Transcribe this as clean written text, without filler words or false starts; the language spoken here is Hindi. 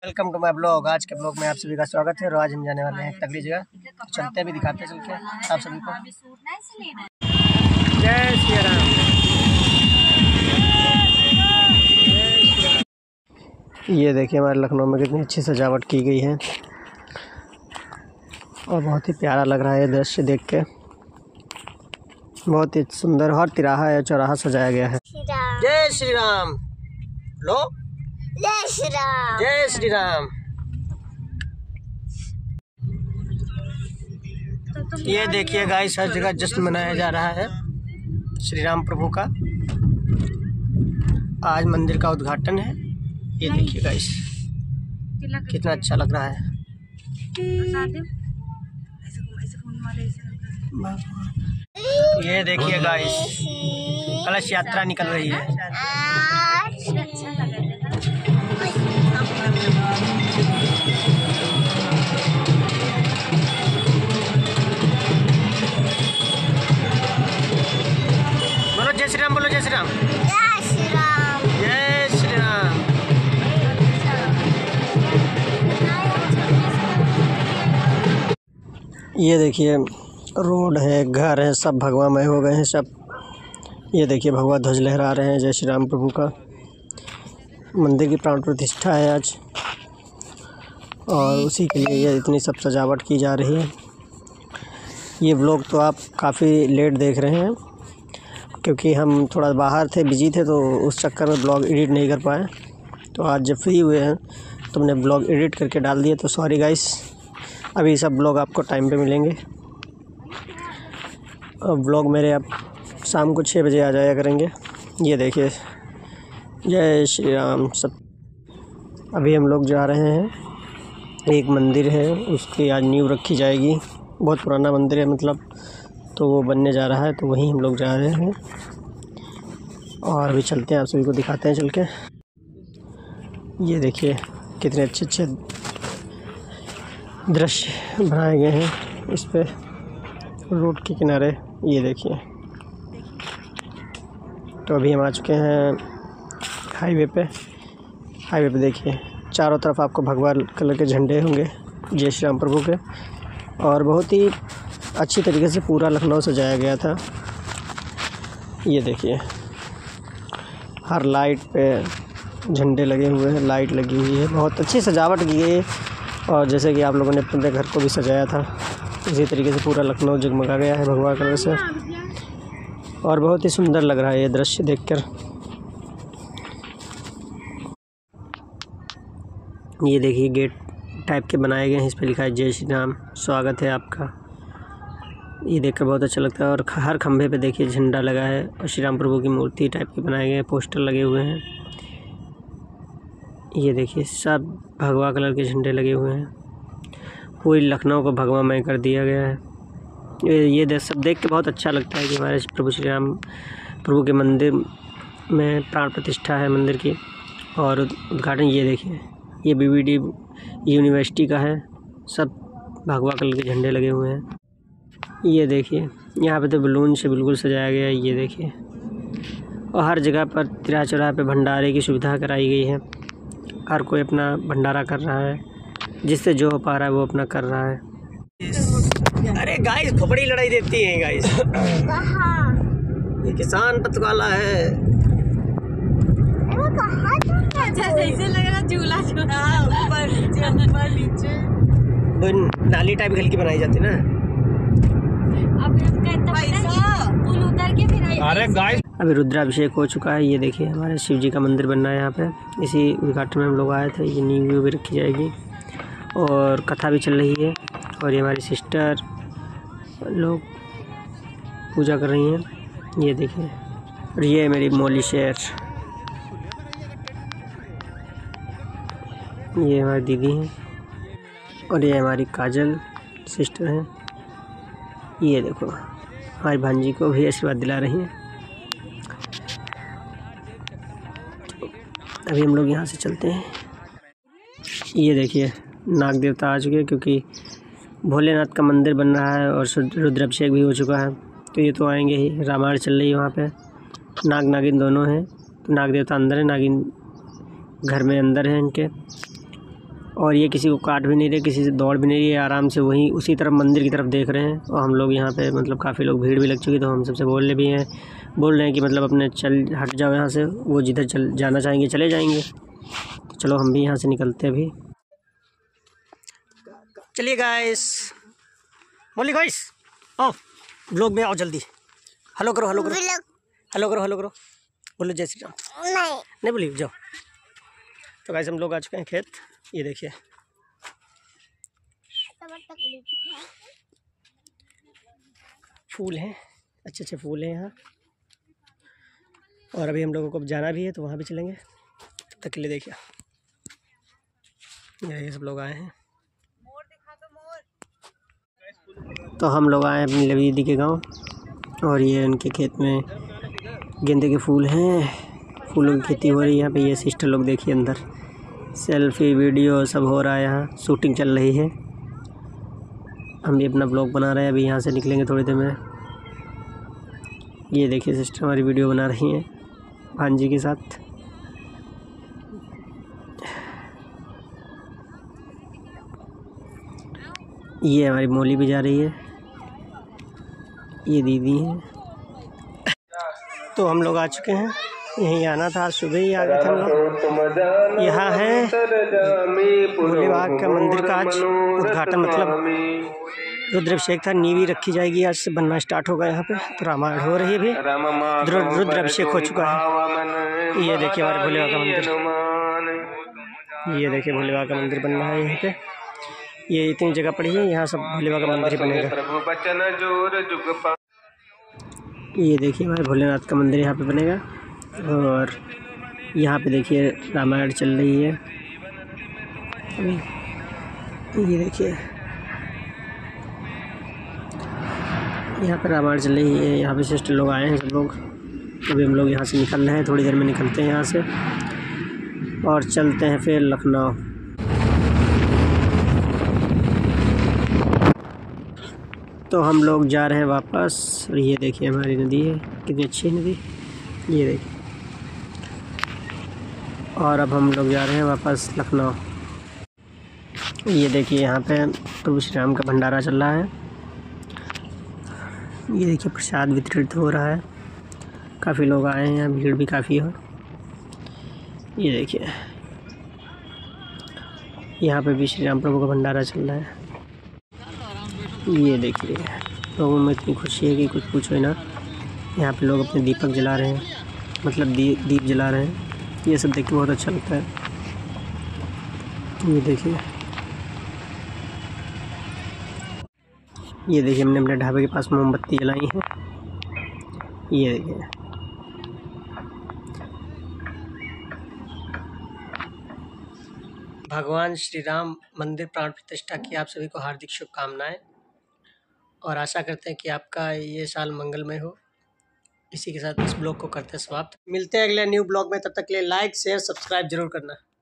Welcome to my blog. आज के ब्लॉग में आप सभी का स्वागत है। और आज हम जाने वाले हैं तगड़ी जगह, तो चलते हैं, भी दिखाते हैं चल के आप सभी को। जय श्री राम। ये देखिए हमारे लखनऊ में कितनी अच्छी सजावट की गई है और बहुत ही प्यारा लग रहा है ये दृश्य देख के। बहुत ही सुंदर हर तिराहा या चौराहा सजाया गया है। जय श्री राम। लो जय श्री राम। जय श्री राम। ये देखिए गाइस, हर जगह जश्न मनाया जा रहा है श्री राम प्रभु का। आज मंदिर का उद्घाटन है। ये देखिए गाइस कितना अच्छा लग रहा है। ये देखिए गाइस कलश यात्रा निकल रही है। बोलो जय श्री राम, बोलो जय श्री राम। जय श्री राम। जय श्री राम। ये देखिए रोड है, घर है, सब भगवामय हो गए हैं सब। ये देखिए भगवा ध्वज लहरा रहे हैं जय श्री राम प्रभु का। मंदिर की प्राण प्रतिष्ठा है आज और उसी के लिए ये इतनी सब सजावट की जा रही है। ये व्लॉग तो आप काफ़ी लेट देख रहे हैं क्योंकि हम थोड़ा बाहर थे, बिजी थे, तो उस चक्कर में ब्लॉग एडिट नहीं कर पाए। तो आज जब फ्री हुए हैं तो हमने ब्लॉग एडिट करके डाल दिए, तो सॉरी गाइस। अभी सब ब्लॉग आपको टाइम पे मिलेंगे। और ब्लॉग मेरे अब शाम को 6 बजे आ जाया करेंगे। ये देखिए जय श्री राम सब। अभी हम लोग जा रहे हैं, एक मंदिर है उसकी आज नींव रखी जाएगी। बहुत पुराना मंदिर है मतलब, तो वो बनने जा रहा है, तो वहीं हम लोग जा रहे हैं। और अभी चलते हैं, आप सभी को दिखाते हैं चल के। ये देखिए कितने अच्छे अच्छे दृश्य बनाए गए हैं इस पे रोड के किनारे। ये देखिए, तो अभी हम आ चुके हैं हाईवे पे। हाईवे पे देखिए चारों तरफ आपको भगवा कलर के झंडे होंगे जय श्री राम प्रभु के। और बहुत ही अच्छी तरीके से पूरा लखनऊ सजाया गया था। ये देखिए हर लाइट पे झंडे लगे हुए हैं, लाइट लगी हुई है, बहुत अच्छी सजावट की गई है। और जैसे कि आप लोगों ने अपने घर को भी सजाया था, इसी तरीके से पूरा लखनऊ जगमगा गया है भगवा कलर से। और बहुत ही सुंदर लग रहा है ये दृश्य देखकर। ये देखिए गेट टाइप के बनाए गए हैं, इस पे लिखा है जय श्री राम, स्वागत है आपका। ये देखकर बहुत अच्छा लगता है। और हर खंभे पे देखिए झंडा लगा है और श्री राम प्रभु की मूर्ति टाइप के बनाए गए हैं, पोस्टर लगे हुए हैं। ये देखिए सब भगवा कलर के झंडे लगे हुए हैं। पूरी लखनऊ को भगवामय कर दिया गया है। ये सब देख के बहुत अच्छा लगता है कि हमारे प्रभु श्री राम प्रभु के मंदिर में प्राण प्रतिष्ठा है मंदिर की। और उद्घाटन ये देखिए, ये BBD यूनिवर्सिटी का है। सब भगवा कलर के झंडे लगे हुए हैं। ये देखिए यहाँ पे तो बलून से बिल्कुल सजाया गया है। ये देखिए, और हर जगह पर तिराहा चौराहे पे भंडारे की सुविधा कराई गई है। हर कोई अपना भंडारा कर रहा है, जिससे जो हो पा रहा है वो अपना कर रहा है। अरे गाइस खोपड़ी लड़ाई देती है गाइस। ये किसान पतवाला है। जैसे लग रहा झूला ऊपर नीचे नाली टाइप हल्की बनाई जाती ना। पुल उतर के फिर अरे गाइस अभी रुद्राभिषेक हो चुका है। ये देखिए हमारे शिव जी का मंदिर बन रहा है यहाँ पे। इसी उद्घाटन में हम लोग आए थे। ये नींव भी रखी जाएगी और कथा भी चल रही है। और ये हमारी सिस्टर लोग पूजा कर रही हैं। ये देखिए, और ये मेरी मोली शेर, ये हमारी दीदी हैं। और ये हमारी काजल सिस्टर हैं। ये देखो हमारी भांजी को भी आशीर्वाद दिला रही हैं। तो अभी हम लोग यहाँ से चलते हैं। ये देखिए नाग देवता आ चुके हैं क्योंकि भोलेनाथ का मंदिर बन रहा है और रुद्राभिषेक भी हो चुका है, तो ये तो आएंगे ही। रामायण चल रही है वहाँ पे। नाग नागिन दोनों हैं। तो नाग देवता अंदर है, नागिन घर में अंदर है इनके। और ये किसी को काट भी नहीं रहे, किसी से दौड़ भी नहीं रही है, आराम से वहीं उसी तरफ मंदिर की तरफ देख रहे हैं। और हम लोग यहाँ पे मतलब काफ़ी लोग भीड़ भी लग चुकी, तो हम सबसे बोल रहे हैं कि मतलब अपने चल हट जाओ यहाँ से, वो जिधर चल जाना चाहेंगे चले जाएंगे। तो चलो हम भी यहाँ से निकलते हैं अभी। चलिए गाइस, बोलिए गाइस, आओ ब्लॉग में आओ जल्दी। हेलो करो, हेलो करो, हेलो करो, हेलो करो, बोलो जय श्री राम। नहीं बोलिए, जाओ। तो गाइस हम लोग आ चुके हैं खेत। ये देखिए फूल हैं, अच्छे अच्छे फूल हैं यहाँ। और अभी हम लोगों को जाना भी है, तो वहाँ भी चलेंगे। तब तक के लिए देखिए ये सब लोग आए हैं। तो हम लोग आए हैं अपनी लवी दीदी के गांव, और ये उनके खेत में गेंदे के फूल हैं, फूलों की खेती हो रही है यहाँ पे। ये सिस्टर लोग देखिए अंदर सेल्फी वीडियो सब हो रहा है, यहाँ शूटिंग चल रही है। हम भी अपना ब्लॉग बना रहे हैं, अभी यहाँ से निकलेंगे थोड़ी देर में। ये देखिए सिस्टर हमारी वीडियो बना रही हैं भांजी के साथ। ये हमारी मौली भी जा रही है, ये दीदी है। तो हम लोग आ चुके हैं, यहीं आना था, सुबह ही आ गए थे हम लोग। यहाँ है भोले बाबा का मंदिर का आज उद्घाटन, मतलब रुद्राभिषेक था, नींव रखी जाएगी, आज से बनना स्टार्ट होगा यहाँ पे। तो रामायण हो रही है अभी, रुद्राभिषेक हो चुका है। ये देखिए हमारे भोले बाबा का मंदिर, ये देखिए भोले बाबा का मंदिर बन रहा है यहाँ पे। ये इतनी जगह पड़ी है, यहाँ सब भोले बाबा का मंदिर ही बनेगा। ये देखिए हमारे भोलेनाथ का मंदिर यहाँ पे बनेगा। और यहाँ पे देखिए रामायण चल रही है, ये देखिए यहाँ पे रामायण चल रही है। यहाँ पे सिस्टर लोग आए हैं सब लोग। अभी हम लोग यहाँ से निकल रहे हैं, थोड़ी देर में निकलते हैं यहाँ से और चलते हैं फिर लखनऊ। तो हम लोग जा रहे हैं वापस। ये देखिए हमारी नदी है, कितनी अच्छी नदी, ये देखिए। और अब हम लोग जा रहे हैं वापस लखनऊ। ये देखिए यहाँ पे प्रभु श्री राम का भंडारा चल रहा है। ये देखिए प्रसाद वितरित हो रहा है, काफ़ी लोग आए हैं, यहाँ भीड़ भी काफ़ी है। ये देखिए यहाँ पे भी श्री राम प्रभु का भंडारा चल रहा है। ये देखिए लोगों में इतनी खुशी है कि कुछ पूछो ही ना। यहाँ पे लोग अपने दीपक जला रहे हैं, मतलब दीप जला रहे हैं। ये सब देख के बहुत अच्छा लगता है। ये देखिए, ये देखिए हमने अपने ढाबे के पास मोमबत्ती जलाई है। ये देखिए भगवान श्री राम मंदिर प्राण प्रतिष्ठा की आप सभी को हार्दिक शुभकामनाएं, और आशा करते हैं कि आपका ये साल मंगलमय हो। इसी के साथ इस ब्लॉग को करते हैं समाप्त। मिलते हैं अगले न्यू ब्लॉग में, तब तक के लिए लाइक शेयर सब्सक्राइब जरूर करना।